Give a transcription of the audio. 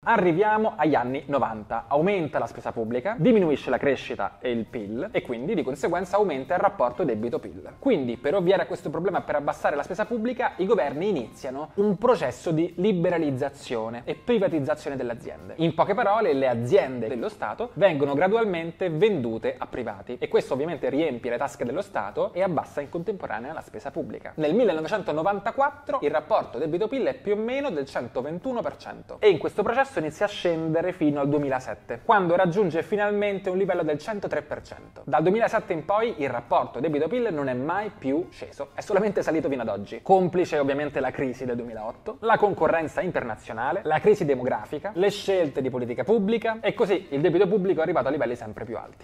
Arriviamo agli anni 90, aumenta la spesa pubblica, diminuisce la crescita e il PIL e quindi di conseguenza aumenta il rapporto debito-PIL. Quindi per ovviare a questo problema e per abbassare la spesa pubblica i governi iniziano un processo di liberalizzazione e privatizzazione delle aziende. In poche parole, le aziende dello Stato vengono gradualmente vendute a privati e questo ovviamente riempie le tasche dello Stato e abbassa in contemporanea la spesa pubblica. Nel 1994 il rapporto debito-PIL è più o meno del 121% e in questo processo inizia a scendere fino al 2007, quando raggiunge finalmente un livello del 103%. Dal 2007 in poi il rapporto debito-PIL non è mai più sceso, è solamente salito fino ad oggi, complice ovviamente la crisi del 2008, la concorrenza internazionale, la crisi demografica, le scelte di politica pubblica e così il debito pubblico è arrivato a livelli sempre più alti.